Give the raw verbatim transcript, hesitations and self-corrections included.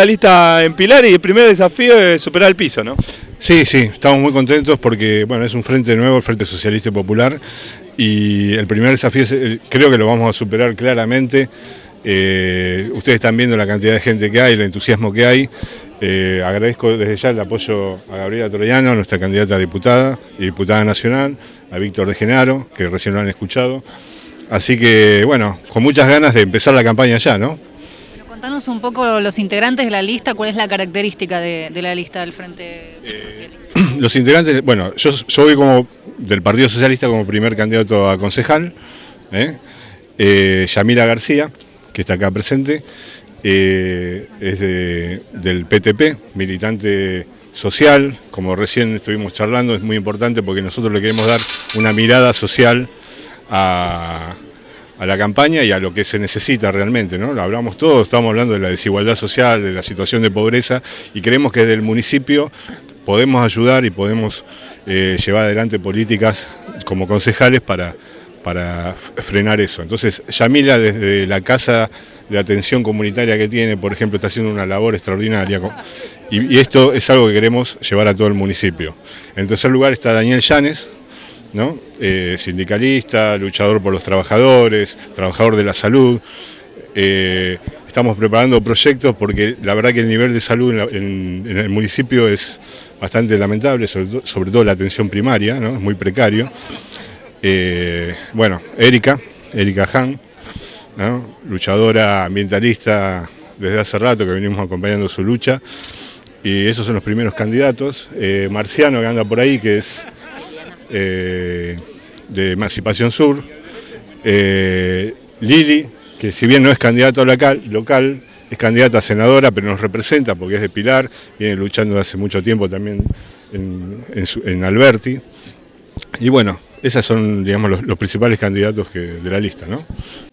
La lista en Pilar y el primer desafío es superar el piso, ¿no? Sí, sí, estamos muy contentos porque bueno, es un frente nuevo, el Frente Socialista y Popular, y el primer desafío es, creo que lo vamos a superar claramente. Eh, ustedes están viendo la cantidad de gente que hay, el entusiasmo que hay. Eh, agradezco desde ya el apoyo a Gabriela Troyano, nuestra candidata a diputada y diputada nacional, a Víctor de Genaro, que recién lo han escuchado. Así que, bueno, con muchas ganas de empezar la campaña ya, ¿no? Pero contanos un poco los integrantes de la lista, ¿cuál es la característica de, de la lista del Frente Socialista? Eh, los integrantes, bueno, yo, yo voy como del Partido Socialista como primer candidato a concejal, ¿eh? Eh, Yamila García, que está acá presente, eh, es de, del P T P, militante social, como recién estuvimos charlando, es muy importante porque nosotros le queremos dar una mirada social a, a la campaña y a lo que se necesita realmente, ¿no? Lo hablamos todos, estamos hablando de la desigualdad social, de la situación de pobreza, y creemos que desde el municipio podemos ayudar y podemos eh, llevar adelante políticas como concejales para, para frenar eso. Entonces, Yamila desde la casa de atención comunitaria que tiene, por ejemplo, está haciendo una labor extraordinaria y, y esto es algo que queremos llevar a todo el municipio. En tercer lugar está Daniel Llanes, ¿no? Eh, sindicalista, luchador por los trabajadores, trabajador de la salud. Eh, estamos preparando proyectos porque la verdad que el nivel de salud en, la, en, en el municipio es bastante lamentable, sobre, to, sobre todo la atención primaria, ¿no? Es muy precario. Eh, bueno, Erika, Erika Han, ¿no? Luchadora ambientalista desde hace rato que venimos acompañando su lucha, y esos son los primeros candidatos. Eh, Marciano, que anda por ahí, que es eh, de Emancipación Sur. eh, Lili, que si bien no es candidato local, local, es candidata a senadora, pero nos representa porque es de Pilar, viene luchando hace mucho tiempo también en, en, su, en Alberti. Y bueno, esos son, digamos, los, los principales candidatos que, de la lista, ¿no?